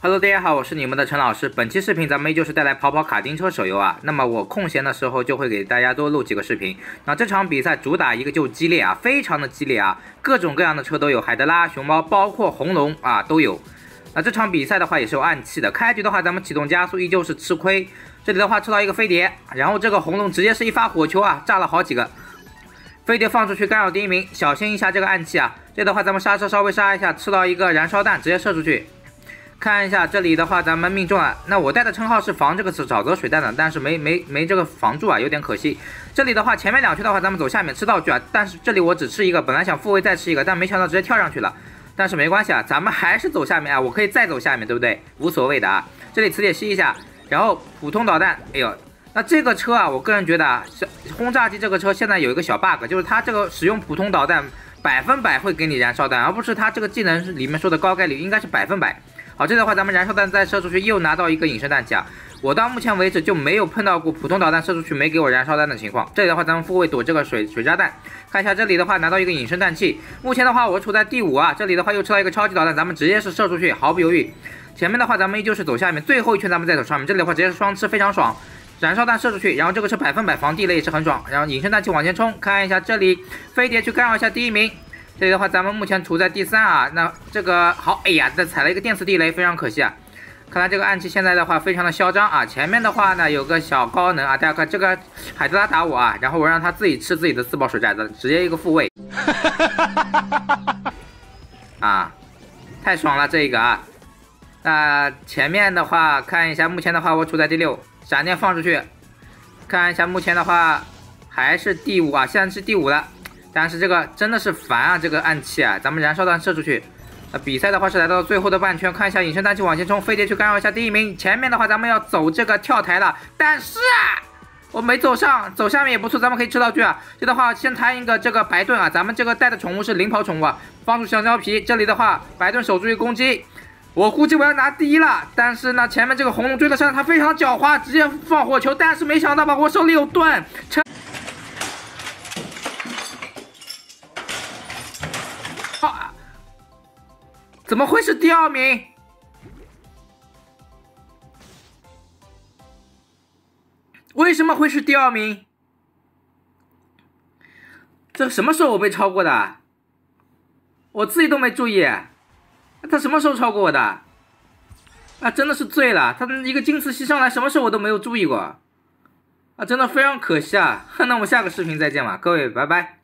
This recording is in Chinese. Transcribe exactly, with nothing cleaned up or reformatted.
Hello， 大家好，我是你们的陈老师。本期视频咱们依旧是带来跑跑卡丁车手游啊。那么我空闲的时候就会给大家多录几个视频。那这场比赛主打一个就激烈啊，非常的激烈啊，各种各样的车都有，海德拉、熊猫，包括红龙啊都有。那这场比赛的话也是有暗器的。开局的话，咱们启动加速依旧是吃亏。这里的话吃到一个飞碟，然后这个红龙直接是一发火球啊，炸了好几个。飞碟放出去干扰第一名，小心一下这个暗器啊。这的话咱们刹车稍微刹一下，吃到一个燃烧弹，直接射出去。看一下这里的话，咱们命中了。那我带的称号是防这个沼泽水弹的，但是没没没这个防住啊，有点可惜。这里的话，前面两圈的话，咱们走下面吃道具啊，但是这里我只吃一个，本来想复位再吃一个，但没想到直接跳上去了。但是没关系啊，咱们还是走下面啊，我可以再走下面，对不对？无所谓的啊。这里磁铁吸一下，然后普通导弹，哎呦，那这个车啊，我个人觉得啊，轰炸机这个车现在有一个小 bug， 就是它这个使用普通导弹百分百会给你燃烧弹，而不是它这个技能里面说的高概率，应该是百分百。好，这的话咱们燃烧弹再射出去，又拿到一个隐身弹夹。我到目前为止就没有碰到过普通导弹射出去没给我燃烧弹的情况。这里的话咱们复位躲这个水水炸弹。看一下这里的话拿到一个隐身弹器。目前的话我处在第五啊，这里的话又吃到一个超级导弹，咱们直接是射出去，毫不犹豫。前面的话咱们依旧是走下面，最后一圈咱们再走上面。这里的话直接是双吃，非常爽。燃烧弹射出去，然后这个车百分百防地雷也是很爽。然后隐身弹器往前冲，看一下这里飞碟去干扰一下第一名。这里的话，咱们目前处在第三啊。那这个好，哎呀，这踩了一个电磁地雷，非常可惜啊。看来这个暗器现在的话非常的嚣张啊。前面的话呢有个小高能啊，大家看这个海德拉打我啊，然后我让他自己吃自己的自爆水炸弹，直接一个复位。啊，太爽了这个啊。那前面的话看一下，目前的话我处在第六，闪电放出去，看一下目前的话还是第五啊，现在是第五了。但是这个真的是烦啊，这个暗器啊，咱们燃烧弹射出去。那比赛的话是来到最后的半圈，看一下隐身弹器往前冲，飞碟去干扰一下第一名。前面的话咱们要走这个跳台了，但是啊，我没走上，走下面也不错，咱们可以吃道具啊。这的话先摊一个这个白盾啊，咱们这个带的宠物是领跑宠物啊，帮助香蕉皮。这里的话白盾守住一攻击，我估计我要拿第一了。但是呢，前面这个红龙追得上，他非常狡猾，直接放火球，但是没想到吧，我手里有盾。怎么会是第二名？为什么会是第二名？这什么时候我被超过的？我自己都没注意，他什么时候超过我的？啊，真的是醉了！他一个金磁吸上来，什么时候我都没有注意过，啊，真的非常可惜啊！那我们下个视频再见吧，各位，拜拜。